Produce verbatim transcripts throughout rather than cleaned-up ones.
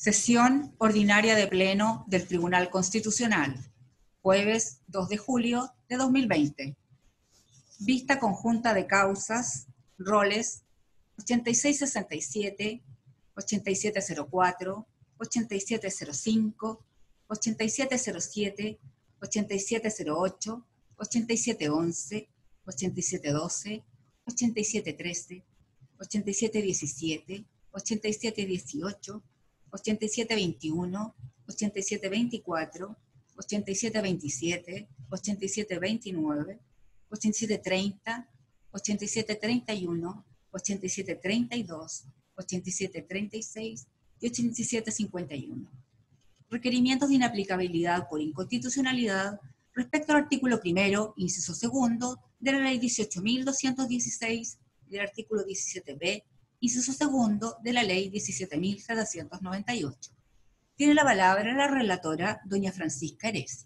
Sesión ordinaria de Pleno del Tribunal Constitucional, jueves dos de julio de dos mil veinte. Vista conjunta de causas, roles ochenta y seis sesenta y siete, ochenta y siete cero cuatro, ochenta y siete cero cinco, ochenta y siete cero siete, ochenta y siete cero ocho, ochenta y siete once, ochenta y siete doce, ochenta y siete trece, ochenta y siete diecisiete, ochenta y siete dieciocho, ochenta y siete veintiuno, ochenta y siete veinticuatro, ochenta y siete veintisiete, ochenta y siete veintinueve, ochenta y siete treinta, ochenta y siete treinta y uno, ochenta y siete treinta y dos, ochenta y siete treinta y seis y ochenta y siete cincuenta y uno. Requerimientos de inaplicabilidad por inconstitucionalidad respecto al artículo primero, inciso segundo, de la Ley dieciocho mil doscientos dieciséis y del artículo diecisiete be, inciso segundo, de la Ley diecisiete mil setecientos noventa y ocho. Tiene la palabra la relatora, doña Francisca Heresi.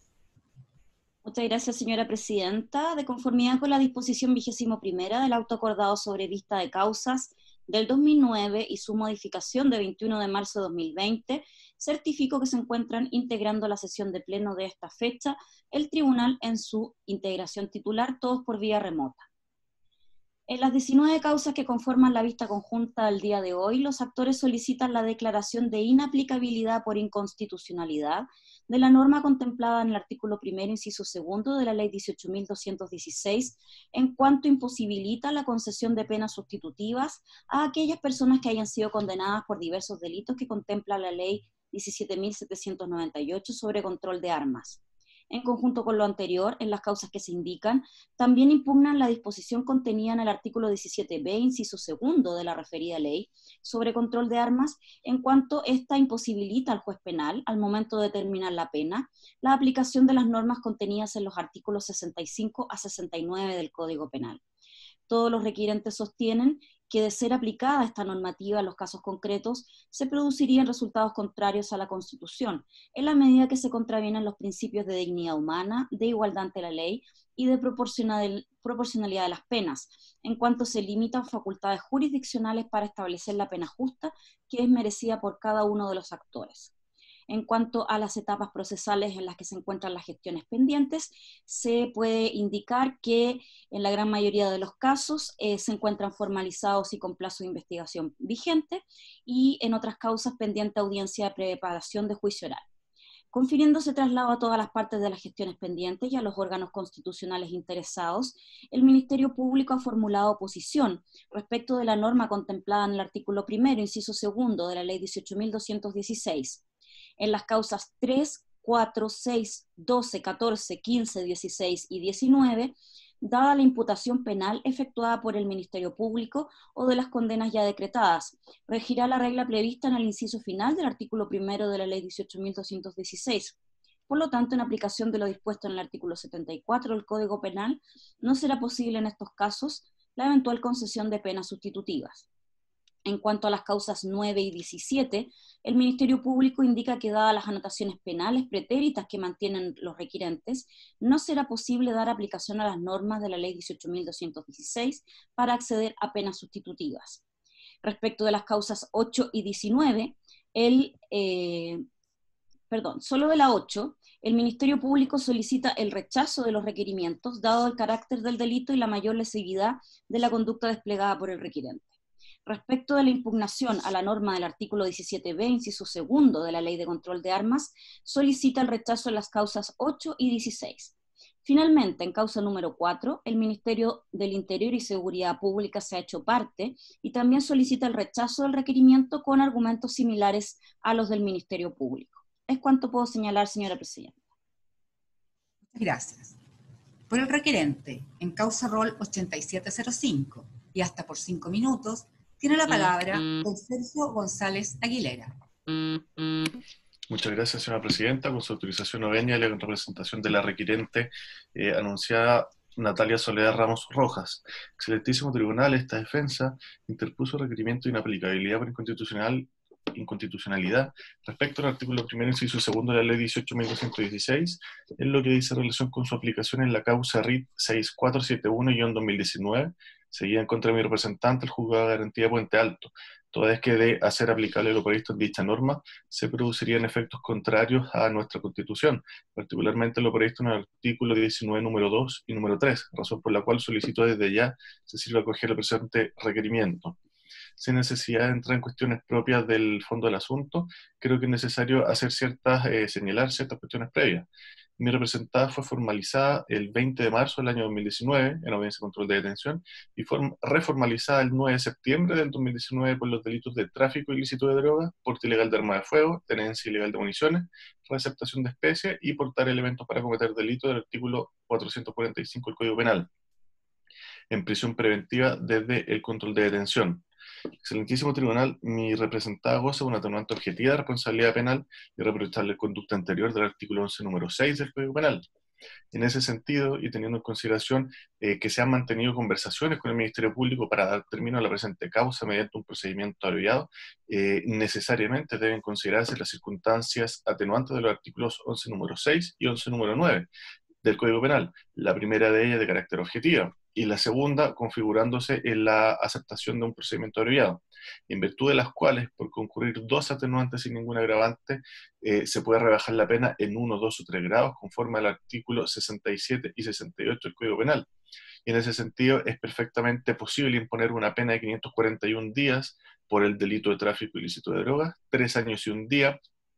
Muchas gracias, señora presidenta. De conformidad con la disposición vigésimo primera del auto acordado sobre vista de causas del dos mil nueve y su modificación de veintiuno de marzo de dos mil veinte, certifico que se encuentran integrando la sesión de pleno de esta fecha el tribunal en su integración titular, todos por vía remota. En las diecinueve causas que conforman la vista conjunta del día de hoy, los actores solicitan la declaración de inaplicabilidad por inconstitucionalidad de la norma contemplada en el artículo primero, inciso segundo de la Ley dieciocho mil doscientos dieciséis, en cuanto imposibilita la concesión de penas sustitutivas a aquellas personas que hayan sido condenadas por diversos delitos que contempla la Ley diecisiete mil setecientos noventa y ocho sobre control de armas. En conjunto con lo anterior, en las causas que se indican, también impugnan la disposición contenida en el artículo diecisiete be, inciso segundo de la referida ley, sobre control de armas, en cuanto ésta imposibilita al juez penal, al momento de determinar la pena, la aplicación de las normas contenidas en los artículos sesenta y cinco a sesenta y nueve del Código Penal. Todos los requirentes sostienen que de ser aplicada esta normativa en los casos concretos, se producirían resultados contrarios a la Constitución, en la medida que se contravienen los principios de dignidad humana, de igualdad ante la ley y de proporcionalidad de las penas, en cuanto se limitan facultades jurisdiccionales para establecer la pena justa que es merecida por cada uno de los actores. En cuanto a las etapas procesales en las que se encuentran las gestiones pendientes, se puede indicar que en la gran mayoría de los casos eh, se encuentran formalizados y con plazo de investigación vigente, y en otras causas pendiente audiencia de preparación de juicio oral. Confiriéndose traslado a todas las partes de las gestiones pendientes y a los órganos constitucionales interesados, el Ministerio Público ha formulado oposición respecto de la norma contemplada en el artículo primero, inciso segundo de la Ley dieciocho mil doscientos dieciséis. En las causas tres, cuatro, seis, doce, catorce, quince, dieciséis y diecinueve, dada la imputación penal efectuada por el Ministerio Público o de las condenas ya decretadas, regirá la regla prevista en el inciso final del artículo primero de la Ley dieciocho mil doscientos dieciséis. Por lo tanto, en aplicación de lo dispuesto en el artículo setenta y cuatro del Código Penal, no será posible en estos casos la eventual concesión de penas sustitutivas. En cuanto a las causas nueve y diecisiete, el Ministerio Público indica que, dadas las anotaciones penales pretéritas que mantienen los requirentes, no será posible dar aplicación a las normas de la Ley dieciocho mil doscientos dieciséis para acceder a penas sustitutivas. Respecto de las causas ocho y diecinueve, el, eh, perdón, solo de la ocho, el Ministerio Público solicita el rechazo de los requerimientos, dado el carácter del delito y la mayor lesividad de la conducta desplegada por el requirente. Respecto de la impugnación a la norma del artículo diecisiete be, inciso segundo de la Ley de Control de Armas, solicita el rechazo de las causas ocho y dieciséis. Finalmente, en causa número cuatro, el Ministerio del Interior y Seguridad Pública se ha hecho parte y también solicita el rechazo del requerimiento con argumentos similares a los del Ministerio Público. Es cuanto puedo señalar, señora presidenta. Gracias. Por el requerente, en causa rol ochenta y siete cero cinco y hasta por cinco minutos, tiene la palabra don Sergio González Aguilera. Muchas gracias, señora presidenta. Con su autorización novenia y la representación de la requirente eh, anunciada Natalia Soledad Ramos Rojas. Excelentísimo Tribunal, esta defensa interpuso requerimiento de inaplicabilidad por inconstitucional, inconstitucionalidad respecto al artículo primero, inciso segundo de la Ley dieciocho mil doscientos dieciséis, en lo que dice relación con su aplicación en la causa R I T seis cuatro siete uno guión dos mil diecinueve, seguida en contra de mi representante, el juzgado de garantía de Puente Alto, toda vez que de hacer aplicable lo previsto en dicha norma, se producirían efectos contrarios a nuestra Constitución, particularmente lo previsto en el artículo diecinueve, número dos y número tres, razón por la cual solicito desde ya se sirva a acoger el presente requerimiento. Sin necesidad de entrar en cuestiones propias del fondo del asunto, creo que es necesario hacer ciertas, eh, señalar ciertas cuestiones previas. Mi representada fue formalizada el veinte de marzo del año dos mil diecinueve en audiencia de control de detención y fue reformalizada el nueve de septiembre del dos mil diecinueve por los delitos de tráfico ilícito de drogas, porte ilegal de arma de fuego, tenencia ilegal de municiones, receptación de especies y portar elementos para cometer delitos del artículo cuatrocientos cuarenta y cinco del Código Penal, en prisión preventiva desde el control de detención. Excelentísimo Tribunal, mi representada goza de una atenuante objetiva de responsabilidad penal y reprochable conducta anterior del artículo once, número seis del Código Penal. En ese sentido, y teniendo en consideración eh, que se han mantenido conversaciones con el Ministerio Público para dar término a la presente causa mediante un procedimiento abreviado, eh, necesariamente deben considerarse las circunstancias atenuantes de los artículos once, número seis y once, número nueve del Código Penal, la primera de ellas de carácter objetivo, y la segunda configurándose en la aceptación de un procedimiento abreviado, en virtud de las cuales, por concurrir dos atenuantes sin ningún agravante, eh, se puede rebajar la pena en uno, dos o tres grados, conforme al artículo sesenta y siete y sesenta y ocho del Código Penal. Y en ese sentido es perfectamente posible imponer una pena de quinientos cuarenta y un días por el delito de tráfico ilícito de drogas, tres años y un día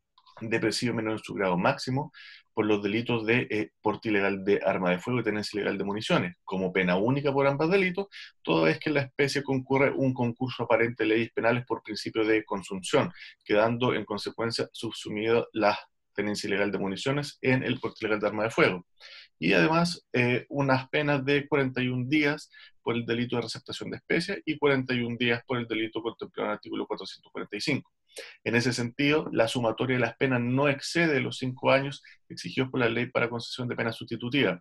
de presidio menor en su grado máximo por los delitos de eh, porte ilegal de arma de fuego y tenencia ilegal de municiones, como pena única por ambos delitos, toda vez que en la especie concurre un concurso aparente de leyes penales por principio de consunción, quedando en consecuencia subsumido la tenencia ilegal de municiones en el porte ilegal de arma de fuego. Y además eh, unas penas de cuarenta y un días por el delito de receptación de especies y cuarenta y un días por el delito contemplado en el artículo cuatrocientos cuarenta y cinco. En ese sentido, la sumatoria de las penas no excede los cinco años exigidos por la ley para concesión de pena sustitutiva.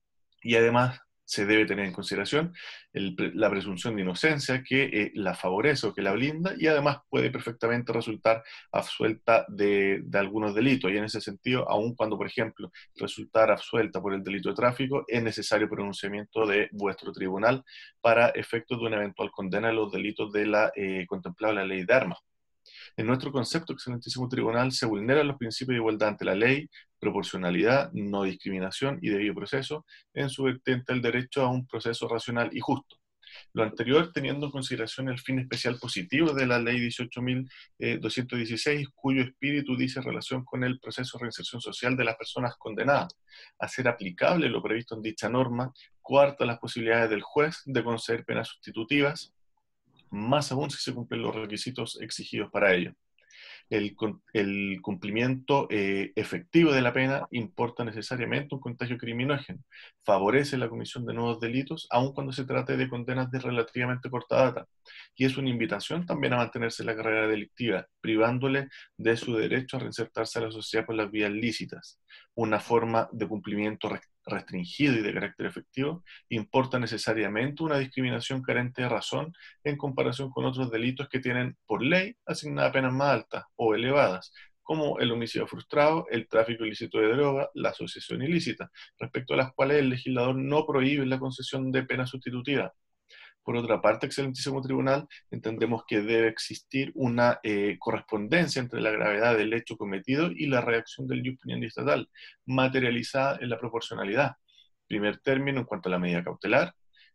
Y además se debe tener en consideración el, la presunción de inocencia que eh, la favorece o que la blinda, y además puede perfectamente resultar absuelta de, de algunos delitos. Y en ese sentido, aun cuando, por ejemplo, resultar absuelta por el delito de tráfico, es necesario pronunciamiento de vuestro tribunal para efectos de una eventual condena de los delitos de la eh, contemplada la ley de armas. En nuestro concepto, excelentísimo tribunal, se vulneran los principios de igualdad ante la ley, proporcionalidad, no discriminación y debido proceso, en su vertiente el derecho a un proceso racional y justo. Lo anterior teniendo en consideración el fin especial positivo de la ley dieciocho mil doscientos dieciséis, cuyo espíritu dice relación con el proceso de reinserción social de las personas condenadas, a ser aplicable lo previsto en dicha norma, coarta las posibilidades del juez de conceder penas sustitutivas, más aún si se cumplen los requisitos exigidos para ello. El, el cumplimiento eh, efectivo de la pena importa necesariamente un contagio criminógeno, favorece la comisión de nuevos delitos, aun cuando se trate de condenas de relativamente corta data, y es una invitación también a mantenerse en la carrera delictiva, privándole de su derecho a reinsertarse a la sociedad por las vías lícitas. Una forma de cumplimiento restringido y de carácter efectivo importa necesariamente una discriminación carente de razón en comparación con otros delitos que tienen por ley asignadas penas más altas o elevadas, como el homicidio frustrado, el tráfico ilícito de droga, la asociación ilícita, respecto a las cuales el legislador no prohíbe la concesión de pena sustitutiva. Por otra parte, excelentísimo tribunal, entendemos que debe existir una eh, correspondencia entre la gravedad del hecho cometido y la reacción del ius puniendi estatal, materializada en la proporcionalidad. Primer término en cuanto a la medida cautelar,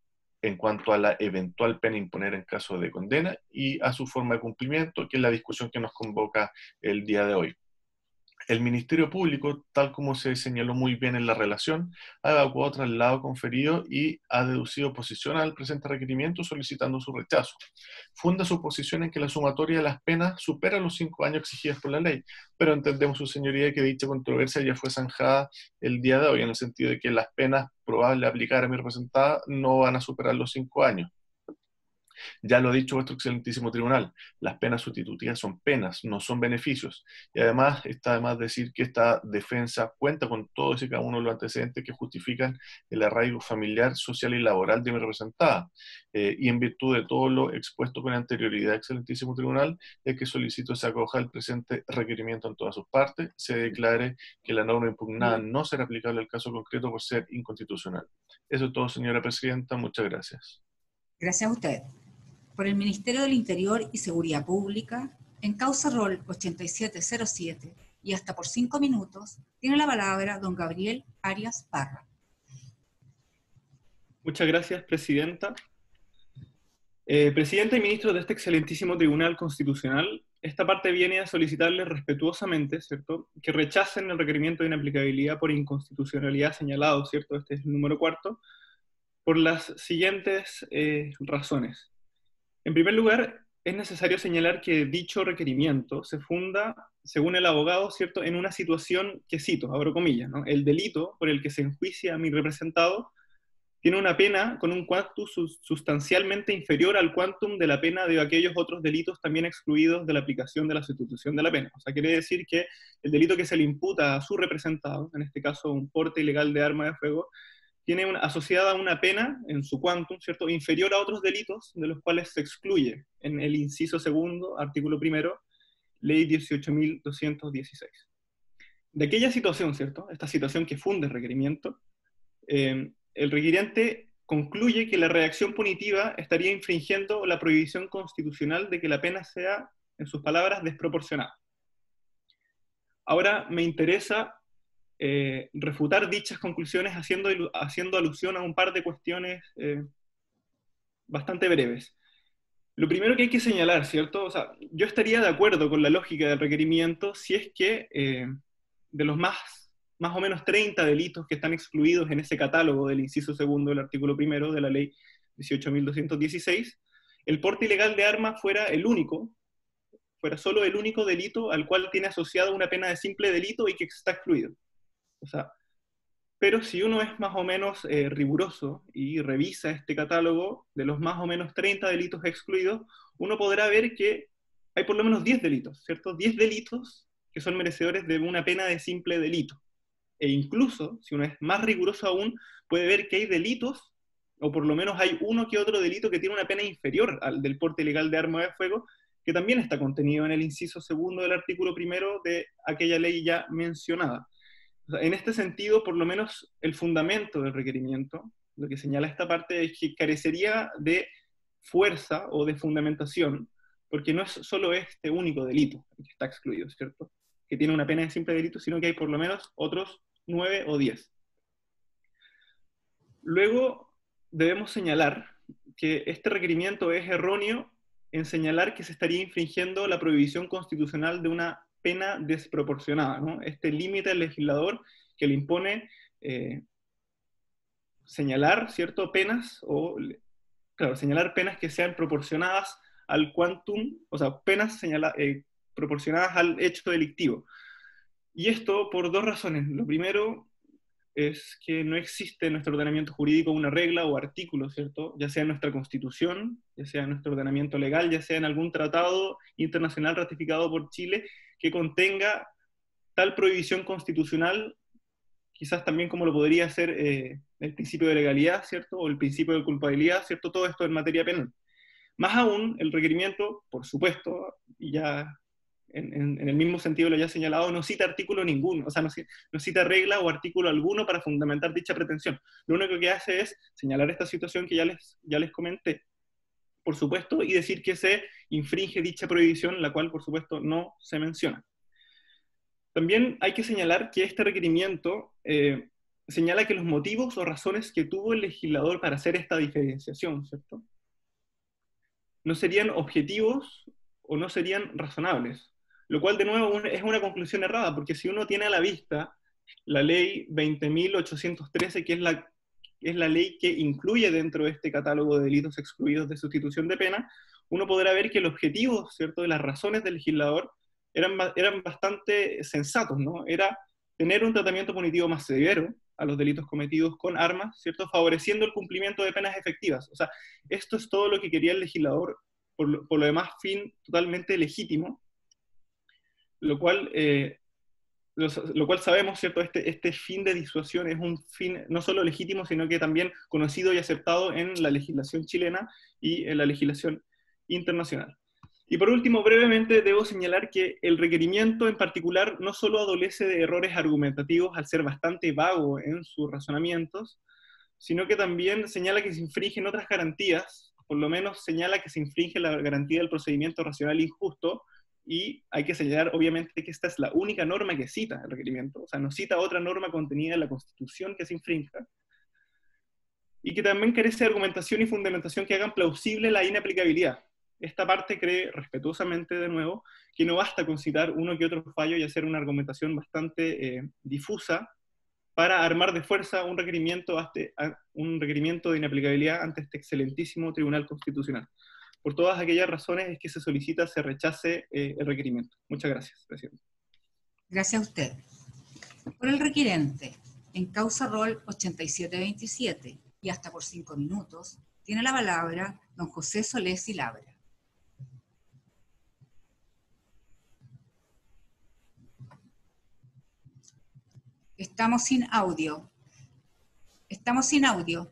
en cuanto a la eventual pena a imponer en caso de condena y a su forma de cumplimiento, que es la discusión que nos convoca el día de hoy. El Ministerio Público, tal como se señaló muy bien en la relación, ha evacuado traslado conferido y ha deducido posición al presente requerimiento solicitando su rechazo. Funda su posición en que la sumatoria de las penas supera los cinco años exigidos por la ley, pero entendemos, su señoría, que dicha controversia ya fue zanjada el día de hoy, en el sentido de que las penas probables de aplicar a mi representada no van a superar los cinco años. Ya lo ha dicho vuestro excelentísimo tribunal, las penas sustitutivas son penas, no son beneficios. Y además está además decir que esta defensa cuenta con todos y cada uno de los antecedentes que justifican el arraigo familiar, social y laboral de mi representada. Eh, y en virtud de todo lo expuesto con anterioridad, excelentísimo tribunal, es que solicito se acoja el presente requerimiento en todas sus partes, se declare que la norma impugnada no será aplicable al caso concreto por ser inconstitucional. Eso es todo, señora presidenta. Muchas gracias. Gracias a usted. Por el Ministerio del Interior y Seguridad Pública, en causa rol ochenta y siete cero siete y hasta por cinco minutos, tiene la palabra don Gabriel Arias Parra. Muchas gracias, Presidenta. Eh, Presidenta y ministros de este excelentísimo Tribunal Constitucional, esta parte viene a solicitarles respetuosamente, ¿cierto?, que rechacen el requerimiento de inaplicabilidad por inconstitucionalidad señalado, ¿cierto?, este es el número cuarto, por las siguientes eh, razones. En primer lugar, es necesario señalar que dicho requerimiento se funda, según el abogado, ¿cierto?, en una situación que cito, abro comillas, ¿no? El delito por el que se enjuicia a mi representado tiene una pena con un quantum sustancialmente inferior al quantum de la pena de aquellos otros delitos también excluidos de la aplicación de la sustitución de la pena. O sea, quiere decir que el delito que se le imputa a su representado, en este caso un porte ilegal de arma de fuego, tiene una, asociada una pena en su quantum, ¿cierto?, inferior a otros delitos de los cuales se excluye en el inciso segundo, artículo primero, ley dieciocho mil doscientos dieciséis. De aquella situación, ¿cierto?, esta situación que funde el requerimiento, eh, el requiriente concluye que la reacción punitiva estaría infringiendo la prohibición constitucional de que la pena sea, en sus palabras, desproporcionada. Ahora me interesa eh, refutar dichas conclusiones haciendo, haciendo alusión a un par de cuestiones eh, bastante breves. Lo primero que hay que señalar, ¿cierto? O sea, yo estaría de acuerdo con la lógica del requerimiento si es que eh, de los más más o menos treinta delitos que están excluidos en ese catálogo del inciso segundo del artículo primero de la ley dieciocho mil doscientos dieciséis, el porte ilegal de armas fuera el único, fuera solo el único delito al cual tiene asociada una pena de simple delito y que está excluido. O sea, pero si uno es más o menos eh, riguroso y revisa este catálogo de los más o menos treinta delitos excluidos, uno podrá ver que hay por lo menos diez delitos, ¿cierto? diez delitos que son merecedores de una pena de simple delito. E incluso, si uno es más riguroso aún, puede ver que hay delitos, o por lo menos hay uno que otro delito que tiene una pena inferior al del porte ilegal de arma de fuego, que también está contenido en el inciso segundo del artículo primero de aquella ley ya mencionada. O sea, en este sentido, por lo menos el fundamento del requerimiento, lo que señala esta parte es que carecería de fuerza o de fundamentación, porque no es solo este único delito que está excluido, ¿cierto?, que tiene una pena de simple delito, sino que hay por lo menos otros nueve o diez. Luego, debemos señalar que este requerimiento es erróneo en señalar que se estaría infringiendo la prohibición constitucional de una pena desproporcionada, ¿no? Este límite al legislador que le impone eh, señalar, ¿cierto?, penas, o, claro, señalar penas que sean proporcionadas al quantum, o sea, penas señala, eh, proporcionadas al hecho delictivo. Y esto por dos razones. Lo primero es que no existe en nuestro ordenamiento jurídico una regla o artículo, ¿cierto?, ya sea en nuestra Constitución, ya sea en nuestro ordenamiento legal, ya sea en algún tratado internacional ratificado por Chile, que contenga tal prohibición constitucional, quizás también como lo podría ser eh, el principio de legalidad, ¿cierto?, o el principio de culpabilidad, ¿cierto?, todo esto en materia penal. Más aún, el requerimiento, por supuesto, y ya en, en, en el mismo sentido lo ya señalado, no cita artículo ninguno, o sea, no, no cita regla o artículo alguno para fundamentar dicha pretensión. Lo único que hace es señalar esta situación que ya les, ya les comenté, por supuesto, y decir que se infringe dicha prohibición, la cual, por supuesto, no se menciona. También hay que señalar que este requerimiento eh, señala que los motivos o razones que tuvo el legislador para hacer esta diferenciación, ¿cierto?, no serían objetivos o no serían razonables. Lo cual, de nuevo, es una conclusión errada, porque si uno tiene a la vista la ley veinte mil ochocientos trece, que es la, es la ley que incluye dentro de este catálogo de delitos excluidos de sustitución de pena, uno podrá ver que el objetivo, ¿cierto?, de las razones del legislador eran, eran bastante sensatos, ¿no? Era tener un tratamiento punitivo más severo a los delitos cometidos con armas, ¿cierto?, favoreciendo el cumplimiento de penas efectivas. O sea, esto es todo lo que quería el legislador, por lo, por lo demás, fin totalmente legítimo, lo cual, eh, lo, lo cual sabemos, ¿cierto?, este, este fin de disuasión es un fin no solo legítimo, sino que también conocido y aceptado en la legislación chilena y en la legislación internacional. Y por último, brevemente, debo señalar que el requerimiento en particular no solo adolece de errores argumentativos al ser bastante vago en sus razonamientos, sino que también señala que se infringen otras garantías por lo menos señala que se infringe la garantía del procedimiento racional e injusto, y hay que señalar obviamente que esta es la única norma que cita el requerimiento, o sea, no cita otra norma contenida en la Constitución que se infrinja, y que también carece de argumentación y fundamentación que hagan plausible la inaplicabilidad. Esta parte cree, respetuosamente de nuevo, que no basta con citar uno que otro fallo y hacer una argumentación bastante eh, difusa para armar de fuerza un requerimiento, ante, un requerimiento de inaplicabilidad ante este excelentísimo Tribunal Constitucional. Por todas aquellas razones es que se solicita se rechace eh, el requerimiento. Muchas gracias, presidente. Gracias a usted. Por el requirente, en causa rol ochenta y siete veintisiete y hasta por cinco minutos, tiene la palabra don José Solés y Labra. Estamos sin audio. Estamos sin audio.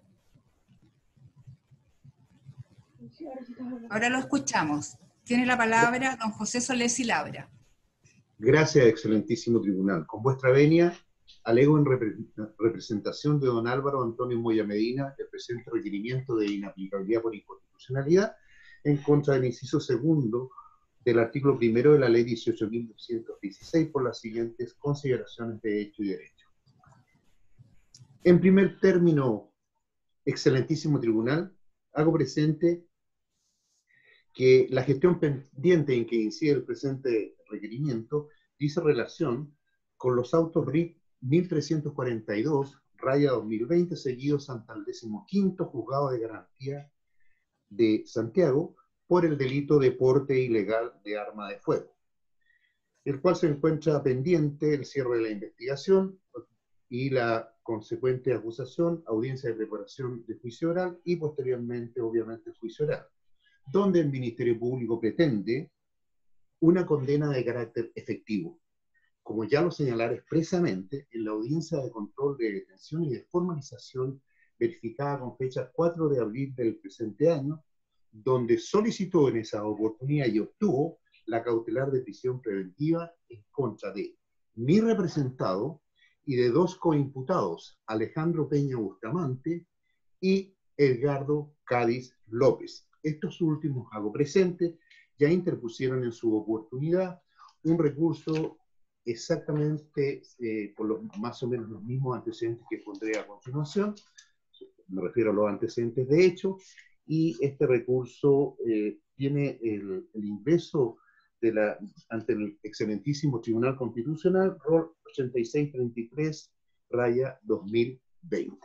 Ahora lo escuchamos. Tiene la palabra don José Solés y Labra. Gracias, excelentísimo tribunal. Con vuestra venia, alego en repre representación de don Álvaro Antonio Moya Medina el presente requerimiento de inaplicabilidad por inconstitucionalidad en contra del inciso segundo del artículo primero de la ley dieciocho mil doscientos dieciséis por las siguientes consideraciones de hecho y derecho. En primer término, excelentísimo tribunal, hago presente que la gestión pendiente en que incide el presente requerimiento dice relación con los autos R I C mil trescientos cuarenta y dos, raya dos mil veinte, seguidos ante el decimoquinto Juzgado de Garantía de Santiago por el delito de porte ilegal de arma de fuego, el cual se encuentra pendiente el cierre de la investigación y la consecuente acusación, audiencia de preparación de juicio oral y posteriormente, obviamente, juicio oral, donde el Ministerio Público pretende una condena de carácter efectivo, como ya lo señalaré expresamente en la audiencia de control de detención y de formalización verificada con fecha cuatro de abril del presente año, donde solicitó en esa oportunidad y obtuvo la cautelar de prisión preventiva en contra de mi representado y de dos coimputados, Alejandro Peña Bustamante y Edgardo Cádiz López. Estos últimos, hago presente, ya interpusieron en su oportunidad un recurso exactamente eh, por los, más o menos los mismos antecedentes que pondré a continuación, me refiero a los antecedentes de hecho, y este recurso eh, tiene el, el ingreso de la, ante el excelentísimo Tribunal Constitucional, rol ochenta y seis treinta y tres, raya dos mil veinte.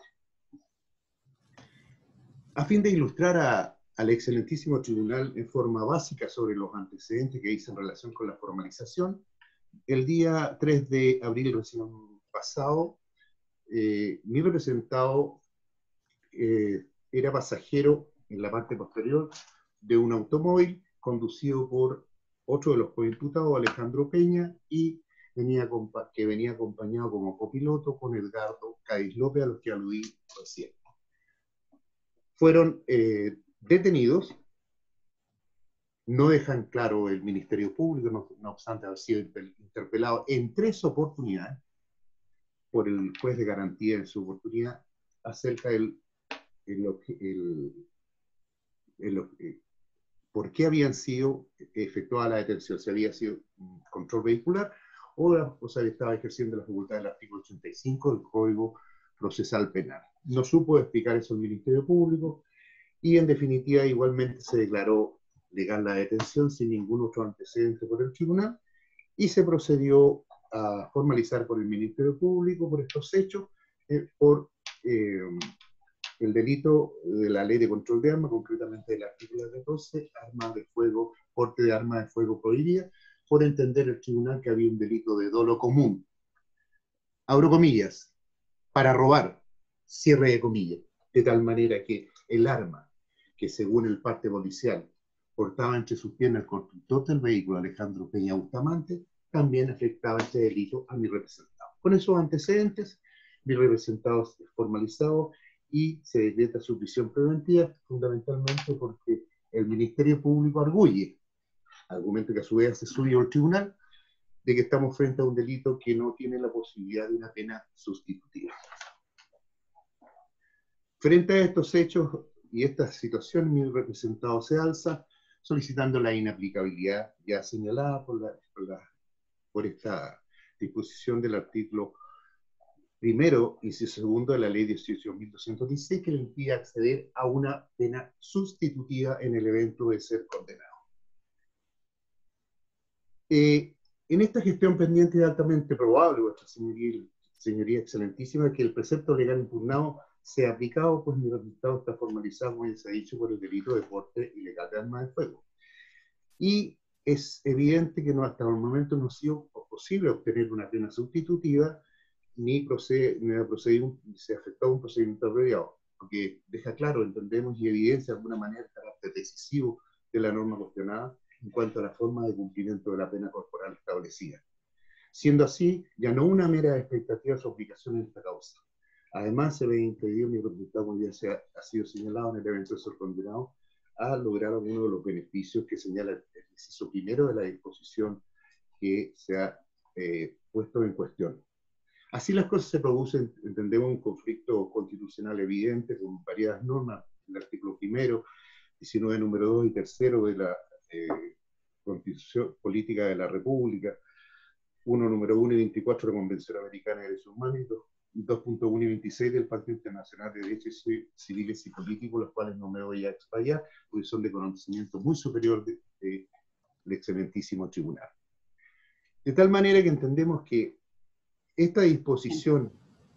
A fin de ilustrar a, al excelentísimo tribunal en forma básica sobre los antecedentes que hice en relación con la formalización, el día tres de abril recién pasado, eh, mi representado eh, era pasajero en la parte posterior de un automóvil conducido por otro de los coimputados, Alejandro Peña, y venía, que venía acompañado como copiloto con Edgardo Cádiz López, a los que aludí recién. Fueron eh, detenidos, no dejan claro el Ministerio Público, no, no obstante haber sido interpelado en tres oportunidades por el juez de garantía en su oportunidad acerca del el, el, el, el, por qué habían sido efectuada la detención, si había sido control vehicular o, o se estaba ejerciendo la facultad del artículo ochenta y cinco del Código Procesal Penal. No supo explicar eso el Ministerio Público y en definitiva igualmente se declaró legal la detención sin ningún otro antecedente por el tribunal y se procedió a formalizar por el Ministerio Público por estos hechos eh, por eh, el delito de la ley de control de armas, concretamente del artículo catorce, armas de fuego, porte de armas de fuego prohibida, por entender el tribunal que había un delito de dolo común. Abro comillas, para robar, cierre de comillas, de tal manera que el arma que según el parte policial portaba entre sus piernas el conductor del vehículo, Alejandro Peña Bustamante, también afectaba este delito a mi representado. Con esos antecedentes, mi representado es formalizado y se decreta su prisión preventiva, fundamentalmente porque el Ministerio Público arguye, argumento que a su vez hace suyo el tribunal, de que estamos frente a un delito que no tiene la posibilidad de una pena sustitutiva. Frente a estos hechos, y esta situación mi representado se alza solicitando la inaplicabilidad ya señalada por, la, por, la, por esta disposición del artículo primero y segundo de la ley dieciocho mil doscientos dieciséis, que le impide acceder a una pena sustitutiva en el evento de ser condenado. Eh, en esta gestión pendiente es altamente probable, vuestra señoría, señoría excelentísima, que el precepto legal impugnado sea aplicado, pues mi resultado está formalizado, como ya se ha dicho, por el delito de porte ilegal de armas de fuego. Y es evidente que no, hasta el momento no ha sido posible obtener una pena sustitutiva, ni, procede, ni, procede un, ni se ha afectado un procedimiento abreviado, porque deja claro, entendemos y evidencia de alguna manera el carácter decisivo de la norma cuestionada en cuanto a la forma de cumplimiento de la pena corporal establecida. Siendo así, ya no una mera expectativa su aplicación en esta causa. Además, se ve impedido mi resultado, como ya se ha, ha sido señalado en el evento de ser condenado, a lograr algunos de los beneficios que señala el inciso primero de la disposición que se ha eh, puesto en cuestión. Así las cosas se producen, entendemos, un conflicto constitucional evidente con variadas normas, el artículo primero, diecinueve número dos y tercero de la eh, Constitución Política de la República, uno número uno y veinticuatro de la Convención Americana de Derechos Humanos, y dos punto uno y veintiséis del Pacto Internacional de Derechos Civiles y Políticos, los cuales no me voy a explayar, porque son de conocimiento muy superior del de, de excelentísimo tribunal. De tal manera que entendemos que esta disposición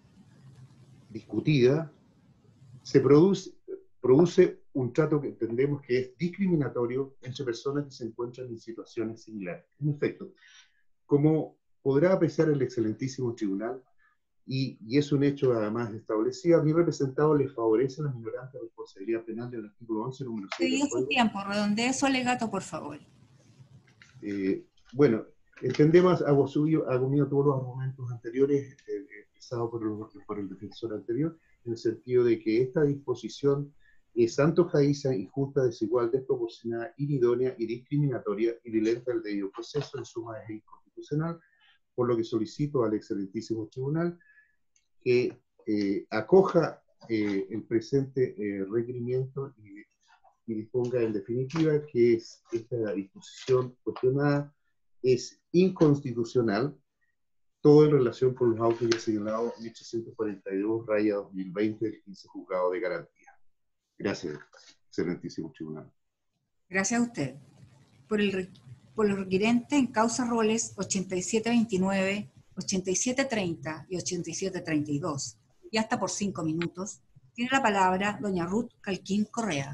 discutida se produce, produce un trato que entendemos que es discriminatorio entre personas que se encuentran en situaciones similares. En efecto, como podrá apreciar el excelentísimo tribunal, y, y es un hecho además establecido, a mi representado le favorece la minorante responsabilidad penal del artículo once, número seis. Seguido su tiempo, redondee su alegato, por favor. Eh, bueno, entendemos, hago, suyo, hago mío todos los argumentos anteriores eh, expresados por el, por el defensor anterior, en el sentido de que esta disposición es antojadiza, injusta, desigual, desproporcionada, inidónea y discriminatoria y violenta el debido proceso, en suma es inconstitucional, por lo que solicito al excelentísimo tribunal que eh, acoja eh, el presente eh, requerimiento y, y disponga en definitiva que es, esta disposición cuestionada es inconstitucional, todo en relación con los autos ya señalados mil ochocientos cuarenta y dos raya dos mil veinte del quince Juzgado de Garantía. Gracias, excelentísimo tribunal. Gracias a usted. Por el, por los requirentes en causa roles ochenta y siete veintinueve, ochenta y siete treinta y ochenta y siete treinta y dos, y hasta por cinco minutos, tiene la palabra doña Ruth Calquín Correa.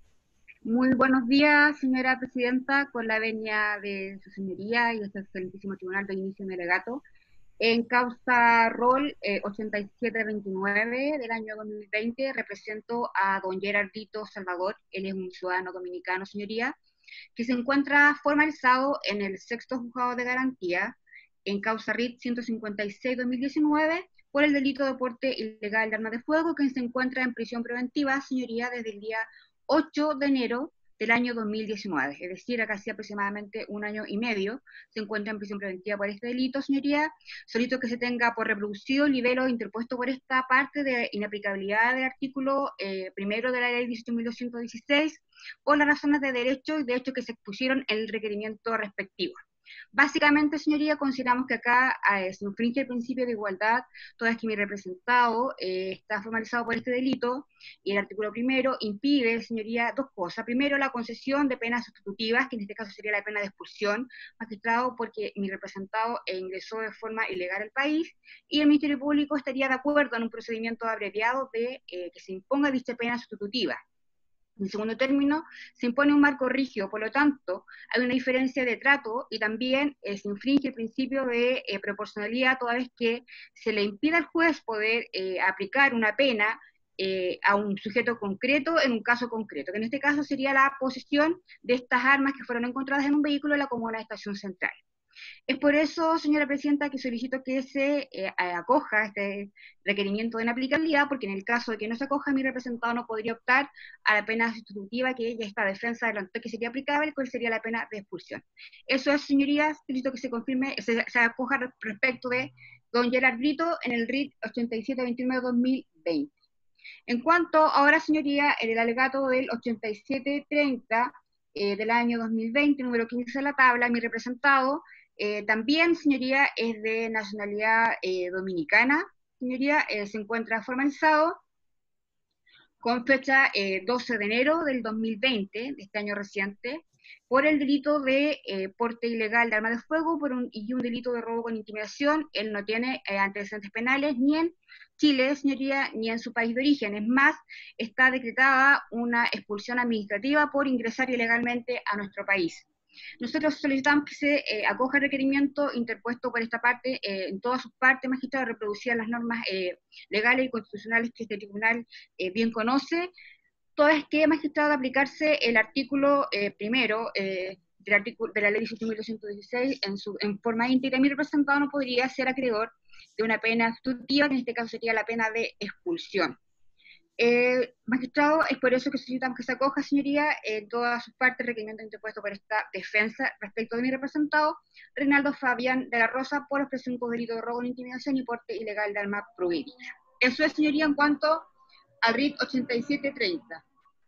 Muy buenos días, señora presidenta, con la venia de su señoría y este excelentísimo tribunal de inicio de alegato. En causa rol eh, ochenta y siete veintinueve del año dos mil veinte, represento a don Gerardito Salvador, él es un ciudadano dominicano, señoría, que se encuentra formalizado en el sexto juzgado de garantía, en causa R I T ciento cincuenta y seis dos mil diecinueve, por el delito de porte ilegal de armas de fuego, que se encuentra en prisión preventiva, señoría, desde el día ocho de enero del año dos mil diecinueve, es decir, casi aproximadamente un año y medio, se encuentra en prisión preventiva por este delito, señoría. Solicito que se tenga por reproducido el libelo interpuesto por esta parte de inaplicabilidad del artículo eh, primero de la ley dieciocho mil doscientos dieciséis, por las razones de derecho y de hecho que se expusieron en el requerimiento respectivo. Básicamente, señoría, consideramos que acá eh, se infringe el principio de igualdad, toda vez que mi representado eh, está formalizado por este delito, y el artículo primero impide, señoría, dos cosas. Primero, la concesión de penas sustitutivas, que en este caso sería la pena de expulsión, magistrado, porque mi representado eh, ingresó de forma ilegal al país, y el Ministerio Público estaría de acuerdo en un procedimiento abreviado de eh, que se imponga dicha pena sustitutiva. En segundo término, se impone un marco rígido, por lo tanto, hay una diferencia de trato y también eh, se infringe el principio de eh, proporcionalidad, toda vez que se le impide al juez poder eh, aplicar una pena eh, a un sujeto concreto en un caso concreto, que en este caso sería la posesión de estas armas que fueron encontradas en un vehículo en la comuna de Estación Central. Es por eso, señora presidenta, que solicito que se eh, acoja este requerimiento de inaplicabilidad, porque en el caso de que no se acoja, mi representado no podría optar a la pena sustitutiva que ya está a defensa de lo que sería aplicable, cuál sería la pena de expulsión. Eso es, señorías, solicito que se confirme, se, se acoja respecto de don Gerard Brito en el R I T ochenta y siete veintinueve dos mil veinte. En cuanto ahora, señoría, en el alegato del ochenta y siete treinta eh, del año dos mil veinte, número quince de la tabla, mi representado eh, también, señoría, es de nacionalidad eh, dominicana, señoría, eh, se encuentra formalizado con fecha eh, doce de enero del dos mil veinte, de este año reciente, por el delito de eh, porte ilegal de arma de fuego por un, y un delito de robo con intimidación. Él no tiene eh, antecedentes penales ni en Chile, señoría, ni en su país de origen. Es más, está decretada una expulsión administrativa por ingresar ilegalmente a nuestro país. Nosotros solicitamos que se eh, acoja el requerimiento interpuesto por esta parte, eh, en todas sus partes, magistrado, reproducir las normas eh, legales y constitucionales que este tribunal eh, bien conoce, todas que, magistrado, de aplicarse el artículo eh, primero eh, del artículo, de la ley dieciocho mil doscientos dieciséis en, su, en forma íntegra. Mi representado no podría ser acreedor de una pena sustitutiva, que en este caso sería la pena de expulsión. Eh, magistrado, es por eso que solicitamos que se acoja, señoría, en todas sus partes, requerimiento interpuesto por esta defensa respecto de mi representado, Reinaldo Fabián de la Rosa, por los presuntos delitos de robo, intimidación y porte ilegal de arma prohibida. Eso es, señoría, en cuanto al R I C ochenta y siete treinta.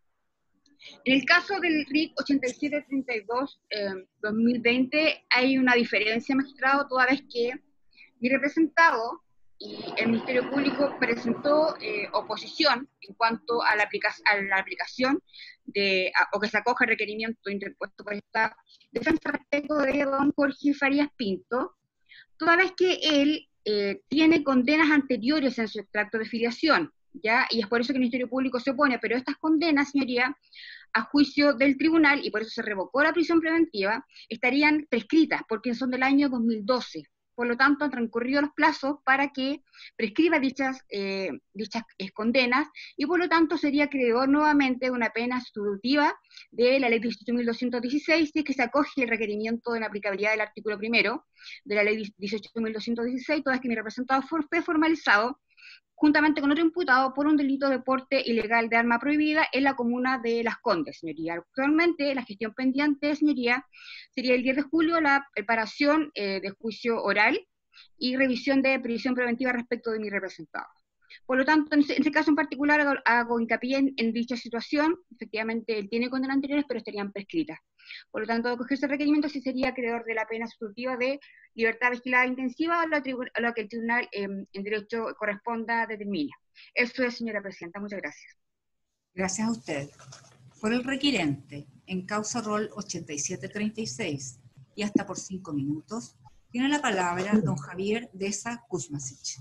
En el caso del R I C ochenta y siete treinta y dos eh, dos mil veinte hay una diferencia, magistrado, toda vez que mi representado y el Ministerio Público presentó eh, oposición en cuanto a la, aplica a la aplicación de, a, o que se acoja el requerimiento interpuesto por esta defensa respecto de don Jorge Farías Pinto, toda vez que él eh, tiene condenas anteriores en su extracto de filiación, ¿ya? Y es por eso que el Ministerio Público se opone, pero estas condenas, señoría, a juicio del tribunal, y por eso se revocó la prisión preventiva, estarían prescritas, porque son del año dos mil doce. Por lo tanto, han transcurrido los plazos para que prescriba dichas, eh, dichas eh, condenas, y por lo tanto sería acreedor nuevamente de una pena sustitutiva de la ley dieciocho mil doscientos dieciséis, si es que se acoge el requerimiento de la aplicabilidad del artículo primero de la ley dieciocho mil doscientos dieciséis, toda vez que mi representado fue formalizado juntamente con otro imputado por un delito de porte ilegal de arma prohibida en la comuna de Las Condes, señoría. Actualmente la gestión pendiente, señoría, sería el diez de julio la preparación eh, de juicio oral y revisión de prisión preventiva respecto de mi representado. Por lo tanto, en este caso en particular hago, hago hincapié en, en dicha situación. Efectivamente, él tiene condenas anteriores, pero estarían prescritas. Por lo tanto, de cogerse el requerimiento, sí sería acreedor de la pena sustitutiva de libertad vigilada intensiva, o lo, a lo que el tribunal eh, en derecho corresponda determine. Eso es, señora presidenta. Muchas gracias. Gracias a usted. Por el requirente, en causa rol ochenta y siete treinta y seis, y hasta por cinco minutos, tiene la palabra don Javier Deza Kuzmasic.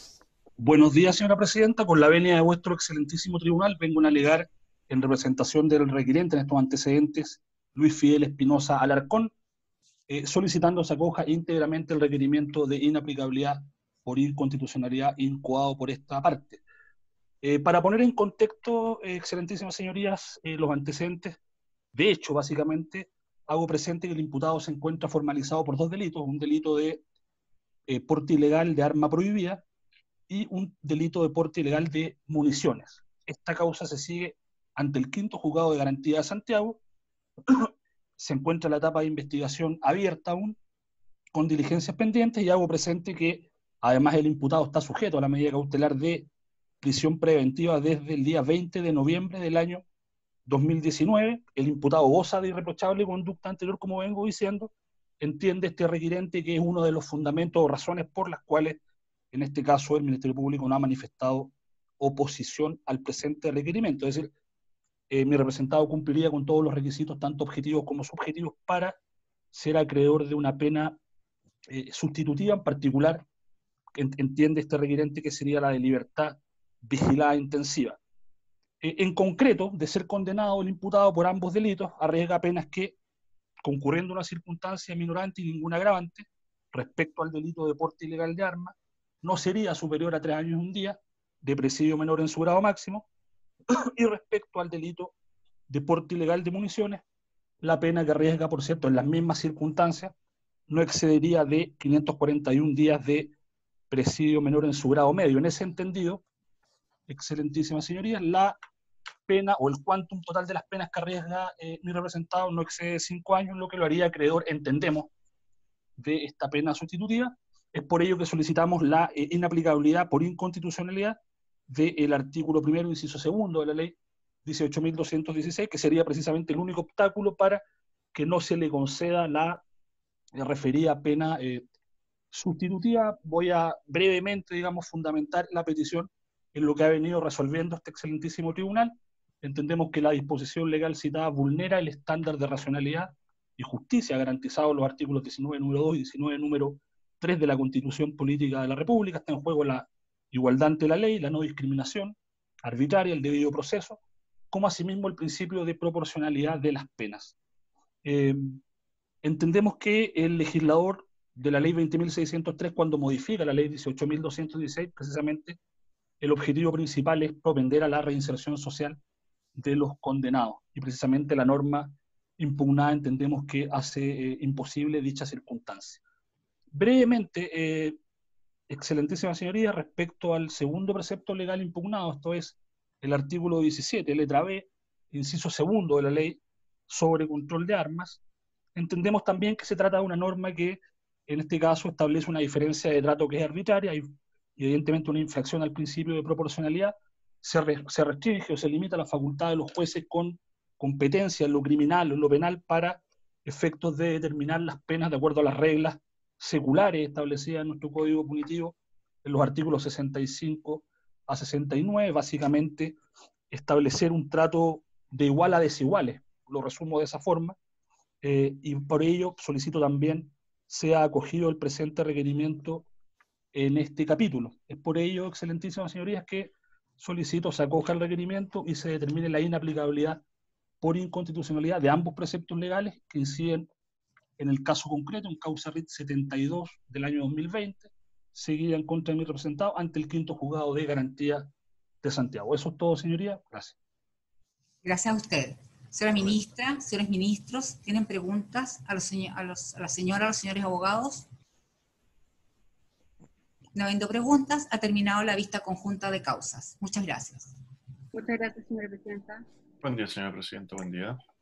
Buenos días, señora presidenta. Con la venia de vuestro excelentísimo tribunal, vengo a alegar en representación del requirente en estos antecedentes, Luis Fidel Espinosa Alarcón, eh, solicitando se acoja íntegramente el requerimiento de inaplicabilidad por inconstitucionalidad incoado por esta parte. Eh, para poner en contexto, eh, excelentísimas señorías, eh, los antecedentes, de hecho, básicamente, hago presente que el imputado se encuentra formalizado por dos delitos, un delito de eh, porte ilegal de arma prohibida y un delito de porte ilegal de municiones. Esta causa se sigue ante el quinto juzgado de garantía de Santiago. Se encuentra la etapa de investigación abierta aún, con diligencias pendientes, y hago presente que además el imputado está sujeto a la medida cautelar de prisión preventiva desde el día veinte de noviembre del año dos mil diecinueve. El imputado goza de irreprochable conducta anterior, como vengo diciendo. Entiende este requirente que es uno de los fundamentos o razones por las cuales, en este caso, el Ministerio Público no ha manifestado oposición al presente requerimiento. Es decir, eh, mi representado cumpliría con todos los requisitos, tanto objetivos como subjetivos, para ser acreedor de una pena eh, sustitutiva, en particular, entiende este requirente que sería la de libertad vigilada intensiva. Eh, en concreto, de ser condenado el imputado por ambos delitos, arriesga penas que, concurriendo una circunstancia minorante y ninguna agravante, respecto al delito de porte ilegal de armas, no sería superior a tres años y un día, de presidio menor en su grado máximo, y respecto al delito de porte ilegal de municiones, la pena que arriesga, por cierto, en las mismas circunstancias, no excedería de quinientos cuarenta y un días de presidio menor en su grado medio. En ese entendido, excelentísimas señorías, la pena o el quantum total de las penas que arriesga eh, mi representado no excede cinco años, lo que lo haría acreedor, entendemos, de esta pena sustitutiva. Es por ello que solicitamos la eh, inaplicabilidad por inconstitucionalidad del artículo primero, inciso segundo de la ley dieciocho mil doscientos dieciséis, que sería precisamente el único obstáculo para que no se le conceda la eh, referida pena eh, sustitutiva. Voy a brevemente, digamos, fundamentar la petición en lo que ha venido resolviendo este excelentísimo tribunal. Entendemos que la disposición legal citada vulnera el estándar de racionalidad y justicia garantizado en los artículos diecinueve número dos y diecinueve número tres de la Constitución Política de la República. Está en juego la igualdad ante la ley, la no discriminación arbitraria, el debido proceso, como asimismo el principio de proporcionalidad de las penas. Eh, entendemos que el legislador de la ley veinte mil seiscientos tres, cuando modifica la ley dieciocho mil doscientos dieciséis, precisamente el objetivo principal es propender a la reinserción social de los condenados, y precisamente la norma impugnada entendemos que hace eh, imposible dicha circunstancia. Brevemente, eh, excelentísima señoría, respecto al segundo precepto legal impugnado, esto es el artículo diecisiete, letra B, inciso segundo de la ley sobre control de armas, entendemos también que se trata de una norma que en este caso establece una diferencia de trato que es arbitraria y evidentemente una infracción al principio de proporcionalidad. Se, re, se restringe o se limita la facultad de los jueces con competencia en lo criminal o en lo penal para efectos de determinar las penas de acuerdo a las reglas seculares establecidas en nuestro Código Punitivo, en los artículos sesenta y cinco a sesenta y nueve, básicamente establecer un trato de igual a desiguales, lo resumo de esa forma, eh, y por ello solicito también sea acogido el presente requerimiento en este capítulo. Es por ello, excelentísimas señorías, que solicito se acoja el requerimiento y se determine la inaplicabilidad por inconstitucionalidad de ambos preceptos legales que inciden en el caso concreto, en causa R I T setenta y dos del año dos mil veinte, seguida en contra de mi representado ante el quinto juzgado de garantía de Santiago. Eso es todo, señoría. Gracias. Gracias a usted. Señora ministra, señores ministros, ¿tienen preguntas a, los, a, los, a la señora, a los señores abogados? No habiendo preguntas, ha terminado la vista conjunta de causas. Muchas gracias. Muchas gracias, señora presidenta. Buen día, señora presidenta. Buen día.